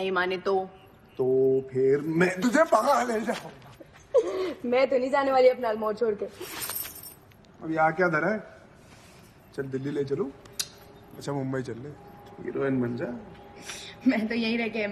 नहीं माने तो फिर मैं तुझे पकड़ ले जाऊंगा। मैं तो नहीं जाने वाली अपना अल्मोड़ छोड़ के। अब यहाँ क्या धरा है? चल दिल्ली ले चलूं? अच्छा मुंबई चल ले, हीरोइन बन जा। मैं तो यहीं रह के